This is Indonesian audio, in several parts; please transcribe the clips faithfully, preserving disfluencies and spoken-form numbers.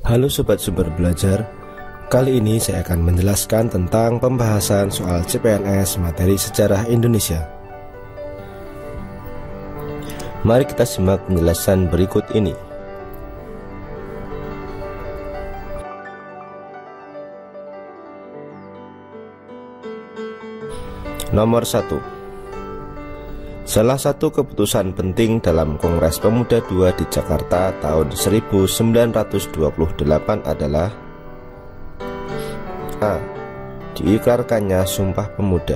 Halo Sobat Sumber Belajar, kali ini saya akan menjelaskan tentang pembahasan soal C P N S materi sejarah Indonesia. Mari kita simak penjelasan berikut ini. Nomor satu. Salah satu keputusan penting dalam Kongres Pemuda kedua di Jakarta tahun seribu sembilan ratus dua puluh delapan adalah A. Diikrarkannya Sumpah Pemuda.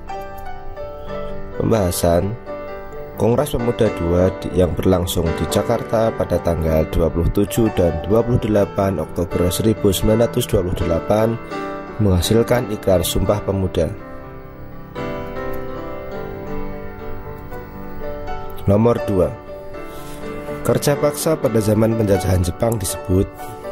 Pembahasan Kongres Pemuda kedua yang berlangsung di Jakarta pada tanggal dua puluh tujuh dan dua puluh delapan Oktober seribu sembilan ratus dua puluh delapan menghasilkan Ikrar Sumpah Pemuda. Nomor dua. Kerja paksa pada zaman penjajahan Jepang disebut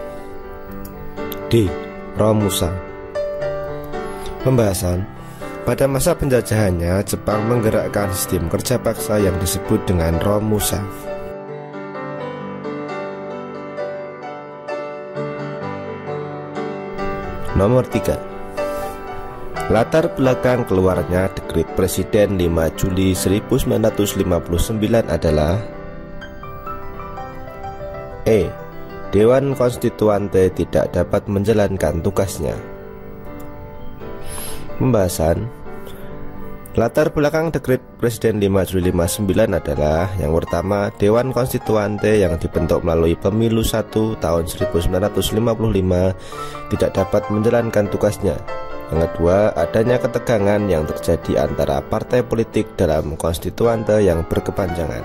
D. Romusa. Pembahasan pada masa penjajahannya, Jepang menggerakkan sistem kerja paksa yang disebut dengan Romusa. Nomor tiga. Latar belakang keluarnya Dekret Presiden lima Juli seribu sembilan ratus lima puluh sembilan adalah E. Dewan Konstituante tidak dapat menjalankan tugasnya. Pembahasan latar belakang Dekret Presiden lima Juli lima puluh sembilan adalah: yang pertama, Dewan Konstituante yang dibentuk melalui Pemilu satu tahun seribu sembilan ratus lima puluh lima tidak dapat menjalankan tugasnya. Yang kedua, adanya ketegangan yang terjadi antara partai politik dalam konstituante yang berkepanjangan.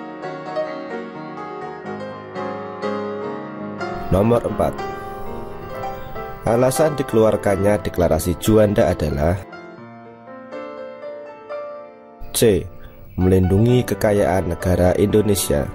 Nomor empat. Alasan dikeluarkannya Deklarasi Juanda adalah C. Melindungi kekayaan negara Indonesia.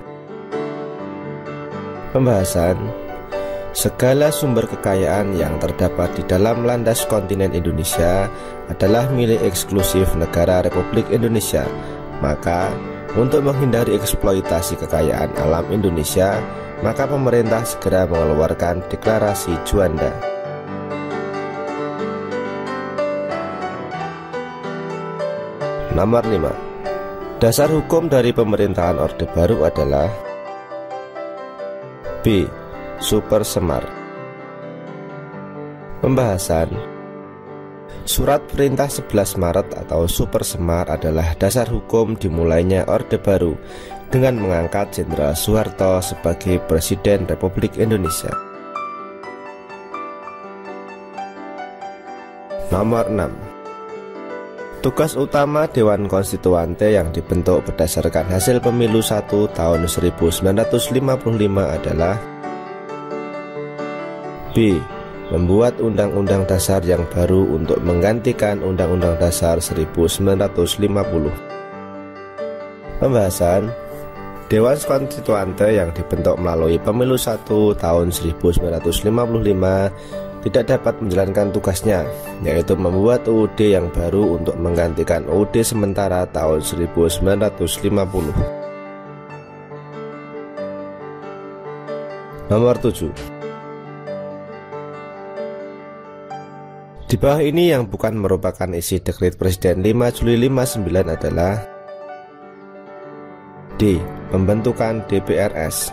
Pembahasan segala sumber kekayaan yang terdapat di dalam landas kontinen Indonesia adalah milik eksklusif negara Republik Indonesia. Maka, untuk menghindari eksploitasi kekayaan alam Indonesia, maka pemerintah segera mengeluarkan Deklarasi Juanda. Nomor lima. Dasar hukum dari pemerintahan Orde Baru adalah B. Super Semar. Pembahasan Surat Perintah sebelas Maret atau Super Semar adalah dasar hukum dimulainya Orde Baru dengan mengangkat Jenderal Soeharto sebagai Presiden Republik Indonesia. Nomor enam. Tugas utama Dewan Konstituante yang dibentuk berdasarkan hasil Pemilu satu tahun seribu sembilan ratus lima puluh lima adalah B. Membuat Undang-Undang Dasar yang baru untuk menggantikan Undang-Undang Dasar seribu sembilan ratus lima puluh. Pembahasan Dewan Konstituante yang dibentuk melalui Pemilu satu tahun seribu sembilan ratus lima puluh lima tidak dapat menjalankan tugasnya, yaitu membuat U U D yang baru untuk menggantikan U U D sementara tahun seribu sembilan ratus lima puluh. Nomor tujuh. Di bawah ini yang bukan merupakan isi Dekret Presiden lima Juli lima puluh sembilan adalah D. Pembentukan D P R S.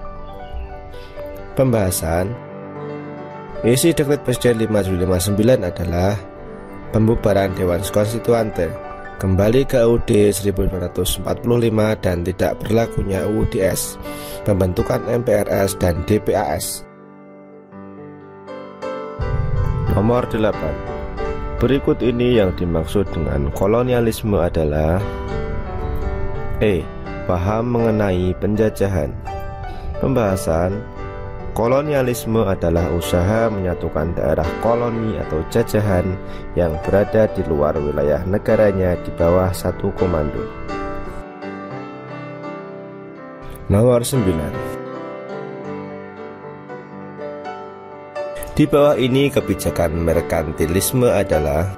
Pembahasan isi Dekret Presiden lima Juli lima puluh sembilan adalah pembubaran Dewan Konstituante, kembali ke U U D seribu sembilan ratus empat puluh lima dan tidak berlakunya U U D S, pembentukan M P R S dan D P A S. Nomor delapan. Berikut ini yang dimaksud dengan kolonialisme adalah E. Paham mengenai penjajahan. Pembahasan kolonialisme adalah usaha menyatukan daerah koloni atau jajahan yang berada di luar wilayah negaranya di bawah satu komando. Nomor sembilan. Di bawah ini kebijakan merkantilisme adalah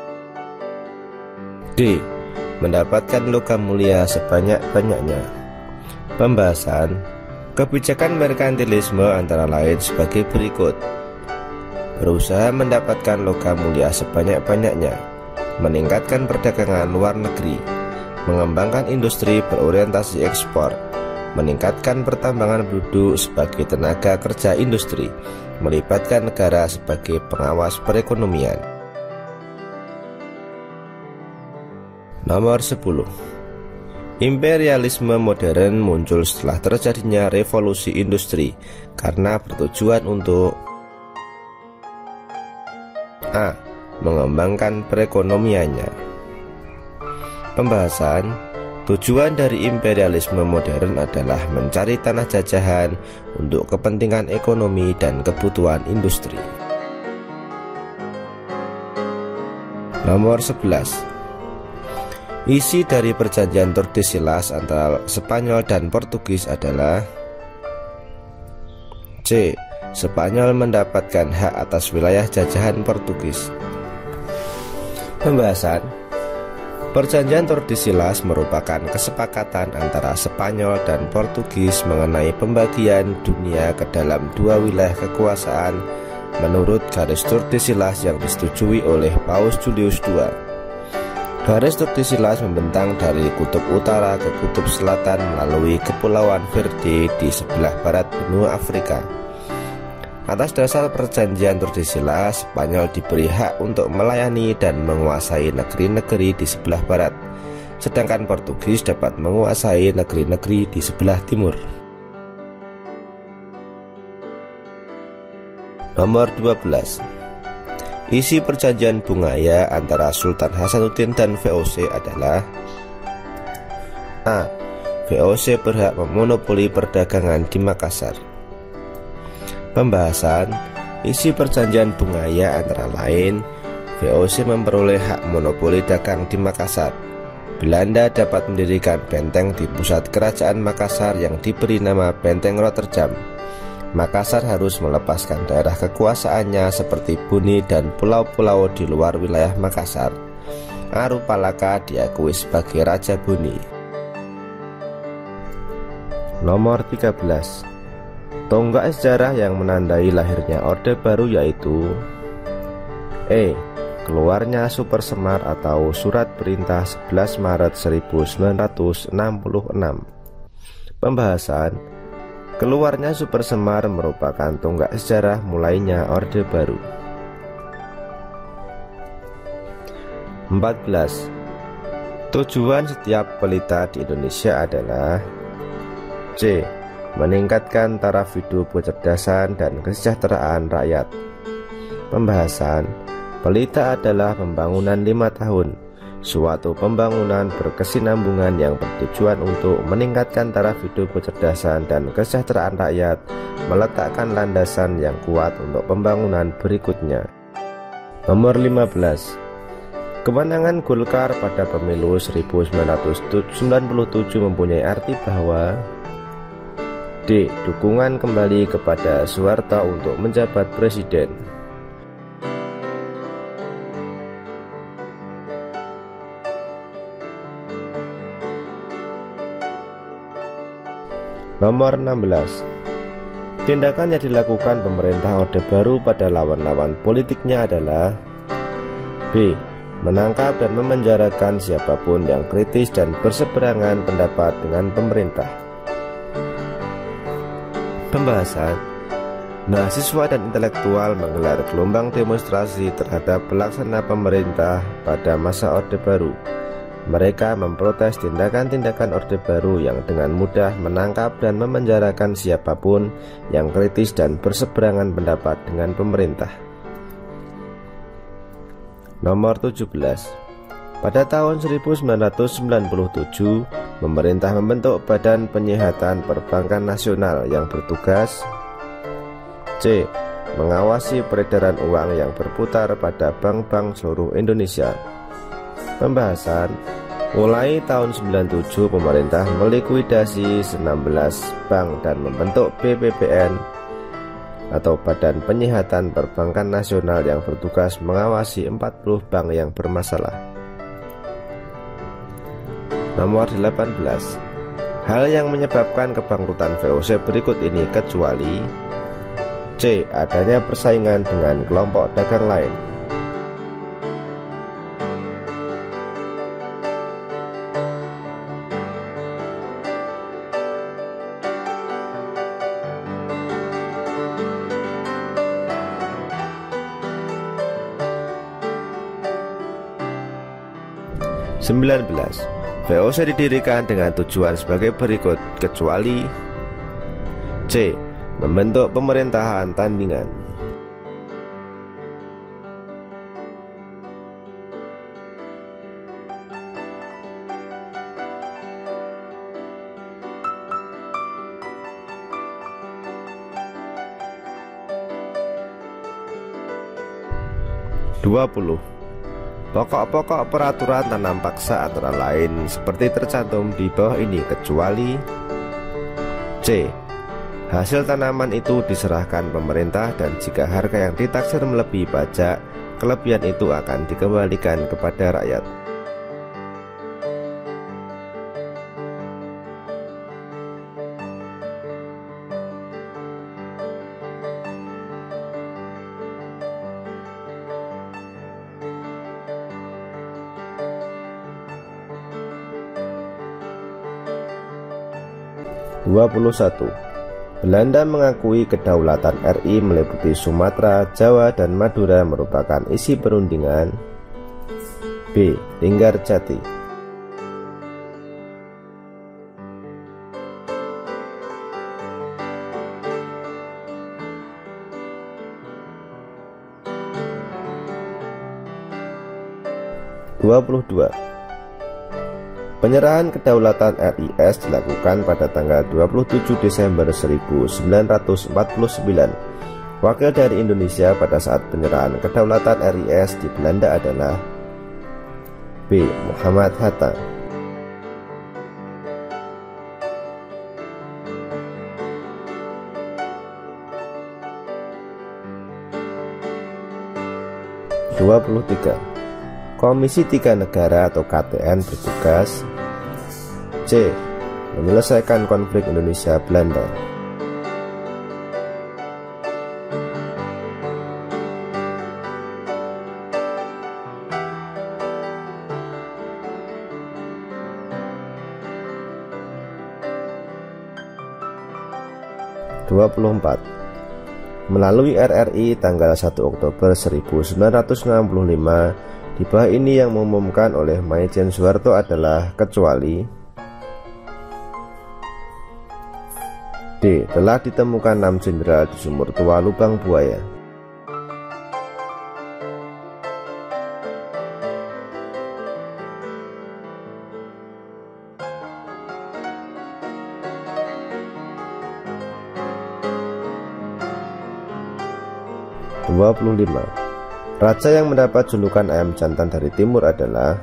D. Mendapatkan logam mulia sebanyak-banyaknya. Pembahasan Kebijakan merkantilisme antara lain sebagai berikut: berusaha mendapatkan logam mulia sebanyak-banyaknya, meningkatkan perdagangan luar negeri, mengembangkan industri berorientasi ekspor, meningkatkan pertambangan penduduk sebagai tenaga kerja industri, melibatkan negara sebagai pengawas perekonomian. Nomor sepuluh. Imperialisme modern muncul setelah terjadinya revolusi industri karena bertujuan untuk A. Mengembangkan perekonomiannya. Pembahasan. Tujuan dari imperialisme modern adalah mencari tanah jajahan untuk kepentingan ekonomi dan kebutuhan industri. Nomor sebelas. Isi dari perjanjian Tordesillas antara Spanyol dan Portugis adalah C. Spanyol mendapatkan hak atas wilayah jajahan Portugis. Pembahasan. Perjanjian Tordesillas merupakan kesepakatan antara Spanyol dan Portugis mengenai pembagian dunia ke dalam dua wilayah kekuasaan menurut garis Tordesillas yang disetujui oleh Paus Julius kedua. Garis Tordesillas membentang dari kutub utara ke kutub selatan melalui Kepulauan Verde di sebelah barat benua Afrika. Atas dasar perjanjian Tordesillas, Spanyol diberi hak untuk melayani dan menguasai negeri-negeri di sebelah barat, sedangkan Portugis dapat menguasai negeri-negeri di sebelah timur. Nomor dua belas. Isi perjanjian Bungaya antara Sultan Hasanuddin dan V O C adalah A. V O C berhak memonopoli perdagangan di Makassar. Pembahasan. Isi perjanjian Bungaya antara lain V O C memperoleh hak monopoli dagang di Makassar. Belanda dapat mendirikan benteng di pusat kerajaan Makassar yang diberi nama Benteng Rotterdam. Makassar harus melepaskan daerah kekuasaannya seperti Buni dan pulau-pulau di luar wilayah Makassar. Arupalaka diakui sebagai Raja Buni. Nomor tiga belas. Tonggak sejarah yang menandai lahirnya Orde Baru yaitu E. Keluarnya Super Semar atau Surat Perintah sebelas Maret seribu sembilan ratus enam puluh enam. Pembahasan. Keluarnya Super Semar merupakan tonggak sejarah mulainya Orde Baru. empat belas. Tujuan setiap pelita di Indonesia adalah C. Meningkatkan taraf hidup, kecerdasan, dan kesejahteraan rakyat. Pembahasan. Pelita adalah pembangunan lima tahun, suatu pembangunan berkesinambungan yang bertujuan untuk meningkatkan taraf hidup, kecerdasan, dan kesejahteraan rakyat, meletakkan landasan yang kuat untuk pembangunan berikutnya. Nomor lima belas. Kemenangan Golkar pada pemilu seribu sembilan ratus sembilan puluh tujuh mempunyai arti bahwa D. Dukungan kembali kepada Soeharto untuk menjabat presiden. Nomor enam belas. Tindakan yang dilakukan pemerintah Orde Baru pada lawan-lawan politiknya adalah B. Menangkap dan memenjarakan siapapun yang kritis dan berseberangan pendapat dengan pemerintah. Pembahasan. Mahasiswa dan intelektual menggelar gelombang demonstrasi terhadap pelaksana pemerintah pada masa Orde Baru. Mereka memprotes tindakan-tindakan Orde Baru yang dengan mudah menangkap dan memenjarakan siapapun yang kritis dan berseberangan pendapat dengan pemerintah. Nomor tujuh belas. Pada tahun seribu sembilan ratus sembilan puluh tujuh, pemerintah membentuk Badan Penyihatan Perbankan Nasional yang bertugas C. Mengawasi peredaran uang yang berputar pada bank-bank seluruh Indonesia. Pembahasan. Mulai tahun sembilan puluh tujuh pemerintah melikuidasi enam belas bank dan membentuk B P P N atau Badan Penyihatan Perbankan Nasional yang bertugas mengawasi empat puluh bank yang bermasalah. Nomor delapan belas. hal yang menyebabkan kebangkrutan V O C berikut ini kecuali C. Adanya persaingan dengan kelompok dagang lain. sembilan belas. V O C didirikan dengan tujuan sebagai berikut kecuali C. Membentuk pemerintahan tandingan. dua puluh. Pokok-pokok peraturan tanam paksa antara lain seperti tercantum di bawah ini kecuali C. Hasil tanaman itu diserahkan pemerintah dan jika harga yang ditaksir melebihi pajak, kelebihan itu akan dikembalikan kepada rakyat. dua puluh satu. Belanda mengakui kedaulatan R I meliputi Sumatera, Jawa, dan Madura merupakan isi perundingan B. Linggarjati. dua puluh dua. Penyerahan kedaulatan R I S dilakukan pada tanggal dua puluh tujuh Desember seribu sembilan ratus empat puluh sembilan. Wakil dari Indonesia pada saat penyerahan kedaulatan R I S di Belanda adalah B. Muhammad Hatta. dua puluh tiga. Komisi Tiga Negara atau K T N bertugas C. Menyelesaikan konflik Indonesia-Belanda. dua puluh empat. Melalui R R I tanggal satu Oktober seribu sembilan ratus enam puluh lima, di bawah ini yang mengumumkan oleh Maijen Soeharto adalah kecuali D. Telah ditemukan enam jenderal di sumur tua lubang buaya. dua puluh lima. Raja yang mendapat julukan ayam jantan dari timur adalah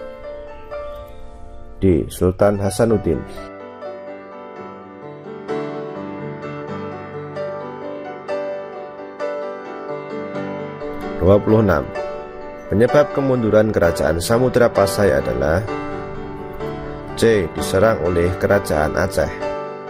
D. Sultan Hasanuddin. dua puluh enam. Penyebab kemunduran kerajaan Samudra Pasai adalah C. Diserang oleh kerajaan Aceh.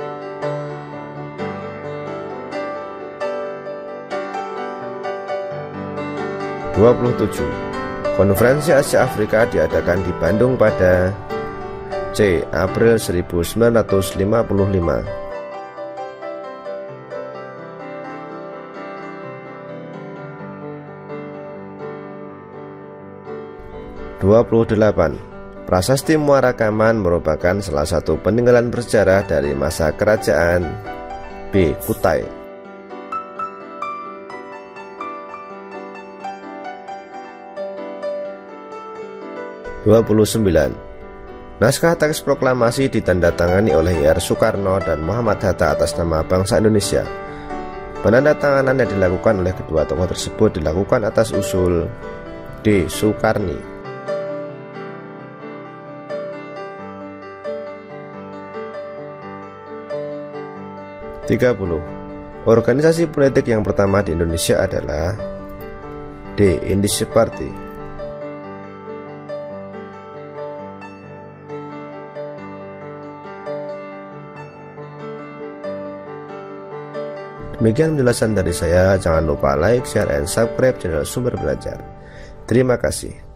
dua puluh tujuh. Konferensi Asia Afrika diadakan di Bandung pada C. April seribu sembilan ratus lima puluh lima. dua puluh delapan. Prasasti Muara Kaman merupakan salah satu peninggalan bersejarah dari masa kerajaan B. Kutai. dua puluh sembilan. Naskah teks proklamasi ditandatangani oleh Y R Soekarno dan Muhammad Hatta atas nama bangsa Indonesia. Penandatanganan yang dilakukan oleh kedua tokoh tersebut dilakukan atas usul D. Soekarni. tiga puluh. Organisasi politik yang pertama di Indonesia adalah D. Indische Party. Demikian penjelasan dari saya. Jangan lupa like, share, and subscribe channel Sumber Belajar. Terima kasih.